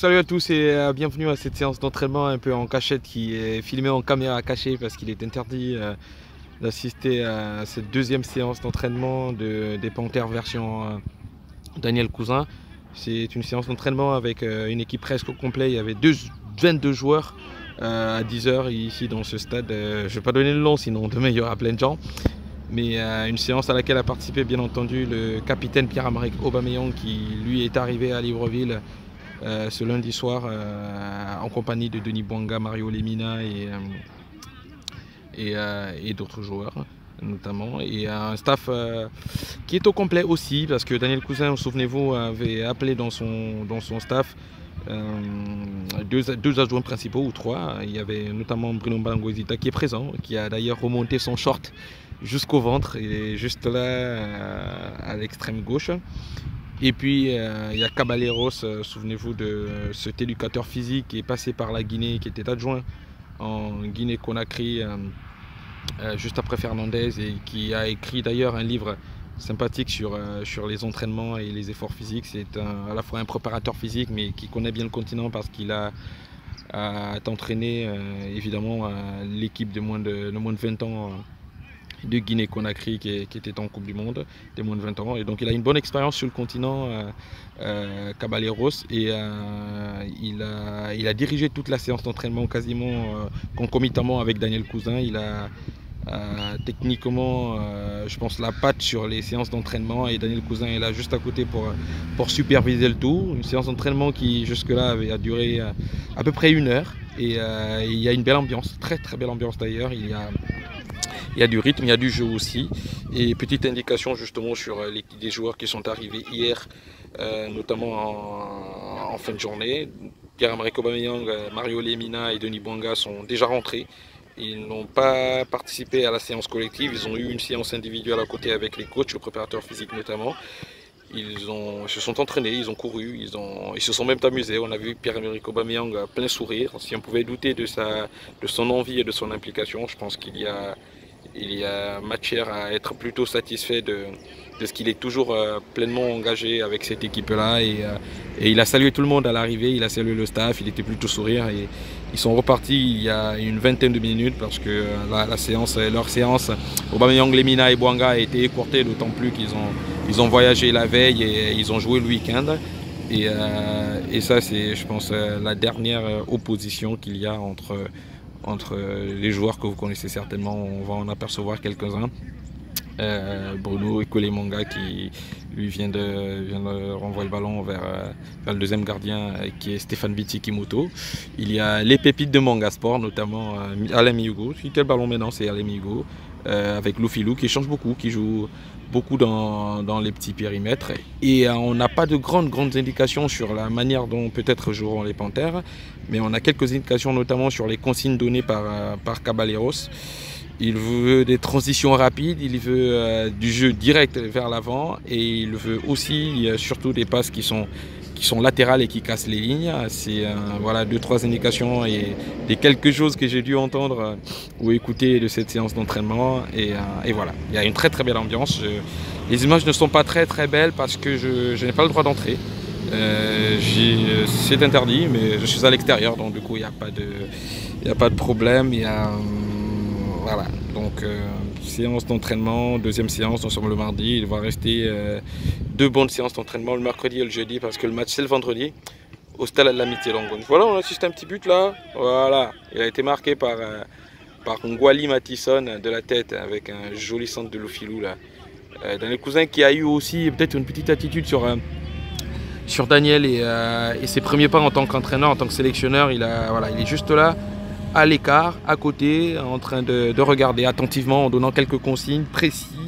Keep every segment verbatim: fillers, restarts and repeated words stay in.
salut à tous et euh, bienvenue à cette séance d'entraînement un peu en cachette qui est filmée en caméra cachée parce qu'il est interdit euh, d'assister à cette deuxième séance d'entraînement de, des Panthères version euh, Daniel Cousin. C'est une séance d'entraînement avec euh, une équipe presque au complet. Il y avait deux, vingt-deux joueurs euh, à dix heures ici dans ce stade. Euh, je ne vais pas donner le nom sinon demain il y aura plein de gens. Mais euh, une séance à laquelle a participé bien entendu le capitaine Pierre-Emerick Aubameyang qui lui est arrivé à Libreville euh, ce lundi soir euh, en compagnie de Denis Bouanga, Mario Lemina et, euh, et, euh, et d'autres joueurs notamment. Et un staff euh, qui est au complet aussi parce que Daniel Cousin, souvenez-vous, avait appelé dans son, dans son staff euh, deux, deux adjoints principaux ou trois. Il y avait notamment Bruno Mbangouezita qui est présent, qui a d'ailleurs remonté son short jusqu'au ventre, il est juste là euh, à l'extrême gauche. Et puis euh, il y a Caballeros, euh, souvenez-vous de cet éducateur physique qui est passé par la Guinée, qui était adjoint en Guinée-Conakry euh, euh, juste après Fernandez et qui a écrit d'ailleurs un livre sympathique sur, euh, sur les entraînements et les efforts physiques. C'est à la fois un préparateur physique mais qui connaît bien le continent parce qu'il a, a entraîné euh, évidemment euh, l'équipe de moins de, de moins de vingt ans euh, de Guinée-Conakry qui, qui était en Coupe du Monde des moins de vingt ans, et donc il a une bonne expérience sur le continent, euh, euh, Caballeros, et euh, il, a, il a dirigé toute la séance d'entraînement quasiment euh, concomitamment avec Daniel Cousin. Il a euh, techniquement euh, je pense la patte sur les séances d'entraînement et Daniel Cousin est là juste à côté pour, pour superviser le tout. Une séance d'entraînement qui jusque là avait a duré euh, à peu près une heure et euh, il y a une belle ambiance, très très belle ambiance d'ailleurs. Il y a Il y a du rythme, il y a du jeu aussi. Et petite indication justement sur les, les joueurs qui sont arrivés hier, euh, notamment en, en fin de journée. Pierre-Emerick Aubameyang, Mario Lemina et Denis Bouanga sont déjà rentrés. Ils n'ont pas participé à la séance collective, ils ont eu une séance individuelle à côté avec les coachs, le préparateur physique notamment. Ils, ont, ils se sont entraînés, ils ont couru, ils, ont, ils se sont même amusés. On a vu Pierre-Emerick Aubameyang plein sourire. Si on pouvait douter de, sa, de son envie et de son implication, je pense qu'il y a... Il y a matière à être plutôt satisfait de, de ce qu'il est toujours euh, pleinement engagé avec cette équipe-là. Et, euh, et il a salué tout le monde à l'arrivée, il a salué le staff, il était plutôt sourire. Et ils sont repartis il y a une vingtaine de minutes parce que euh, la, la séance, leur séance, Aubameyang, Lemina et Bouanga a été écourtée, d'autant plus qu'ils ont, ils ont voyagé la veille et ils ont joué le week-end. Et, euh, et ça, c'est, je pense, la dernière opposition qu'il y a entre... entre les joueurs que vous connaissez certainement. On va en apercevoir quelques-uns. Euh, Bruno Ikolemanga qui lui vient de, vient de renvoyer le ballon vers, vers le deuxième gardien qui est Stéphane Biti-Kimoto. Il y a les pépites de Manga Sport, notamment euh, Alain Mihugo. Quel ballon maintenant, c'est Alain Mihugo, euh, avec Loufilou qui change beaucoup, qui joue beaucoup dans, dans les petits périmètres. Et euh, on n'a pas de grandes, grandes indications sur la manière dont peut-être joueront les Panthères, mais on a quelques indications notamment sur les consignes données par, euh, par Caballeros. Il veut des transitions rapides, il veut euh, du jeu direct vers l'avant et il veut aussi euh, surtout des passes qui sont, qui sont latérales et qui cassent les lignes. C'est euh, voilà, deux, trois indications et des quelques choses que j'ai dû entendre euh, ou écouter de cette séance d'entraînement. Et, euh, et voilà, il y a une très très belle ambiance. Je, les images ne sont pas très très belles parce que je, je n'ai pas le droit d'entrer. Euh, c'est interdit, mais je suis à l'extérieur, donc du coup il n'y a pas de, il n'y a pas de problème. Il y a, voilà, donc euh, séance d'entraînement, deuxième séance, nous sommes le mardi. Il va rester euh, deux bonnes séances d'entraînement le mercredi et le jeudi parce que le match c'est le vendredi au Stade de l'Amitié Longogne. Voilà, on assiste à un petit but là. Voilà, il a été marqué par, euh, par Ngwali Matisson de la tête avec un joli centre de Loufilou là. Euh, Daniel Cousin qui a eu aussi peut-être une petite attitude sur, euh, sur Daniel et, euh, et ses premiers pas en tant qu'entraîneur, en tant que sélectionneur. Il, a, voilà, il est juste là, à l'écart, à côté, en train de, de regarder attentivement, en donnant quelques consignes précis,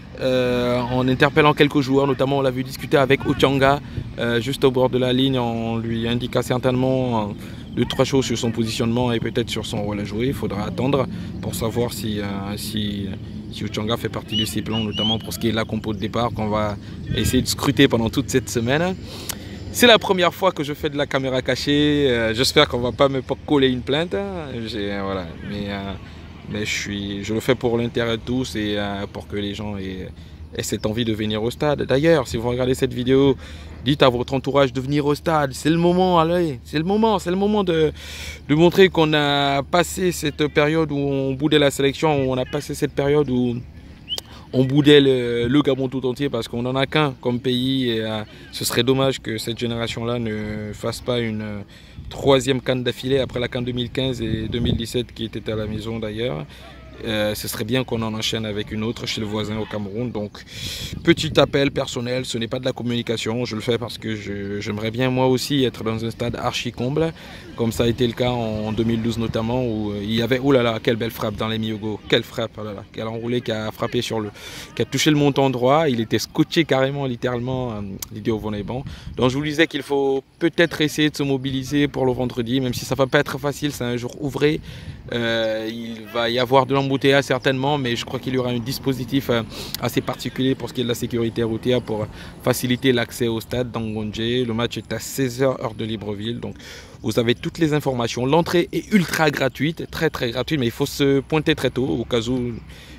euh, en interpellant quelques joueurs, notamment on l'a vu discuter avec Ochanga, euh, juste au bord de la ligne, on lui indiqua certainement euh, deux, trois choses sur son positionnement et peut-être sur son rôle à jouer. Il faudra attendre pour savoir si, euh, si, si Ochanga fait partie de ses plans, notamment pour ce qui est de la compo de départ, qu'on va essayer de scruter pendant toute cette semaine. C'est la première fois que je fais de la caméra cachée, euh, j'espère qu'on ne va pas me coller une plainte, euh, voilà. mais, euh, mais je, suis, je le fais pour l'intérêt de tous et euh, pour que les gens aient, et cette envie de venir au stade. D'ailleurs, si vous regardez cette vidéo, dites à votre entourage de venir au stade. C'est le moment, allez, c'est le moment, c'est le moment de, de montrer qu'on a passé cette période où on boudait la sélection, où on a passé cette période où on boudait le, le Gabon tout entier parce qu'on n'en a qu'un comme pays et euh, ce serait dommage que cette génération-là ne fasse pas une euh, troisième CAN d'affilée après la CAN deux mille quinze et deux mille dix-sept qui était à la maison d'ailleurs. Euh, ce serait bien qu'on en enchaîne avec une autre chez le voisin au Cameroun. Donc, petit appel personnel, ce n'est pas de la communication, je le fais parce que j'aimerais bien moi aussi être dans un stade archi comble, comme ça a été le cas en deux mille douze notamment, où il y avait, oh là là, quelle belle frappe dans les Myogo, quelle frappe, oh là là, quel enroulé qui a frappé sur le, qui a touché le montant droit, il était scotché carrément, littéralement, euh, Didier Ovonebon. Donc je vous disais qu'il faut peut-être essayer de se mobiliser pour le vendredi, même si ça va pas être facile, c'est un jour ouvré, euh, il va y avoir de l'embouteillage certainement, mais je crois qu'il y aura un dispositif euh, assez particulier pour ce qui est de la sécurité routière pour faciliter l'accès au stade d'Angonje. Le match est à seize heures heure de Libreville, donc vous avez toutes les informations. L'entrée est ultra gratuite, très très gratuite, mais il faut se pointer très tôt au cas où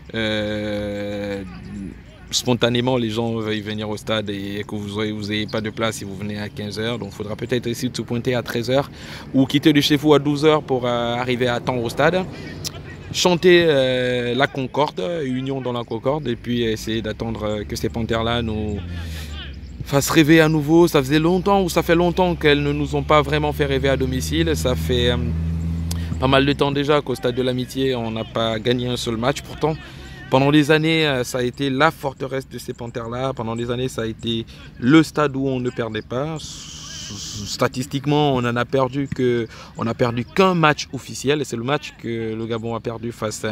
euh, spontanément les gens veuillent venir au stade et que vous n'ayez vous ayez pas de place si vous venez à quinze heures. Donc il faudra peut-être essayer de se pointer à treize heures ou quitter de chez vous à douze heures pour euh, arriver à temps au stade. Chanter euh, la Concorde, Union dans la Concorde, et puis essayer d'attendre que ces panthères-là nous fassent rêver à nouveau. Ça faisait longtemps ou ça fait longtemps qu'elles ne nous ont pas vraiment fait rêver à domicile. Ça fait euh, pas mal de temps déjà qu'au Stade de l'Amitié, on n'a pas gagné un seul match. Pourtant, pendant des années, ça a été la forteresse de ces panthères-là. Pendant des années, ça a été le stade où on ne perdait pas. Statistiquement, on en a perdu que, on a perdu qu'un match officiel, et c'est le match que le Gabon a perdu face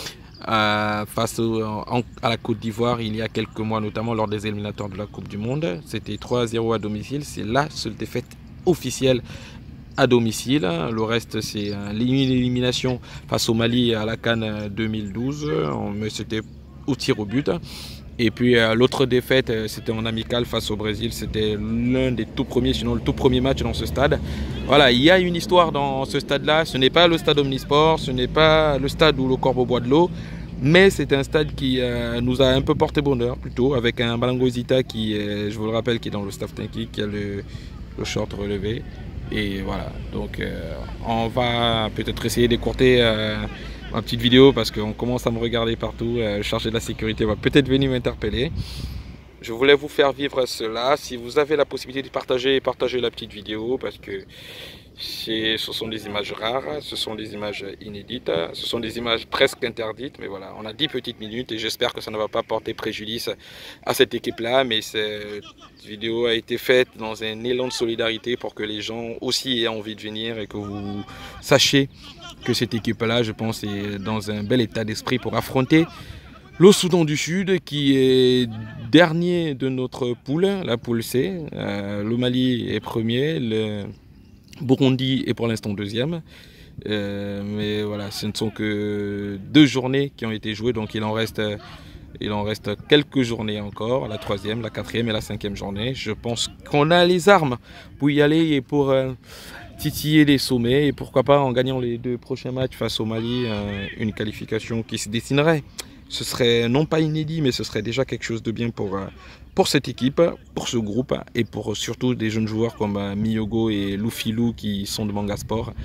à, face au, en, à la Côte d'Ivoire il y a quelques mois, notamment lors des éliminatoires de la Coupe du Monde. C'était trois à zéro à domicile, c'est la seule défaite officielle à domicile. Le reste, c'est l'élimination face au Mali à la CAN deux mille douze, mais c'était au tir au but. Et puis euh, l'autre défaite, euh, c'était en amical face au Brésil. C'était l'un des tout premiers, sinon le tout premier match dans ce stade. Voilà, il y a une histoire dans ce stade-là. Ce n'est pas le stade Omnisport, ce n'est pas le stade où le Corbeau boit de l'eau. Mais c'est un stade qui euh, nous a un peu porté bonheur, plutôt, avec un Balango Zita qui, est, je vous le rappelle, qui est dans le staff technique, qui a le, le short relevé. Et voilà, donc euh, on va peut-être essayer d'écourter euh, ma petite vidéo parce qu'on commence à me regarder partout. Euh, le chargé de la sécurité va peut-être venir m'interpeller. Je voulais vous faire vivre cela. Si vous avez la possibilité de partager, partagez la petite vidéo parce que ce sont des images rares, ce sont des images inédites, ce sont des images presque interdites. Mais voilà, on a dix petites minutes et j'espère que ça ne va pas porter préjudice à cette équipe-là. Mais cette vidéo a été faite dans un élan de solidarité pour que les gens aussi aient envie de venir et que vous sachiez que cette équipe-là, je pense, est dans un bel état d'esprit pour affronter le Soudan du Sud qui est dernier de notre poule, la poule C. Euh, le Mali est premier, le Burundi est pour l'instant deuxième. Euh, mais voilà, ce ne sont que deux journées qui ont été jouées, donc il en reste, il en reste quelques journées encore, la troisième, la quatrième et la cinquième journée. Je pense qu'on a les armes pour y aller et pour euh, titiller les sommets et pourquoi pas en gagnant les deux prochains matchs face au Mali, euh, une qualification qui se dessinerait. Ce serait non pas inédit, mais ce serait déjà quelque chose de bien pour, pour cette équipe, pour ce groupe et pour surtout des jeunes joueurs comme Myogo et Loufilou qui sont de Manga Sport.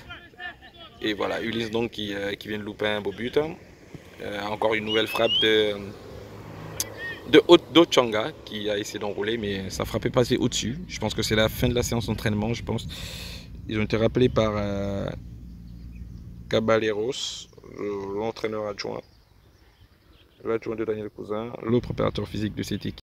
Et voilà, Ulysse donc qui, qui vient de louper un beau but. Euh, encore une nouvelle frappe de, de Ochanga qui a essayé d'enrouler, mais ça frappait passer au-dessus. Je pense que c'est la fin de la séance d'entraînement, je pense. Ils ont été rappelés par euh, Caballeros, l'entraîneur adjoint. L'adjoint de Daniel Cousin, le préparateur physique de cette équipe.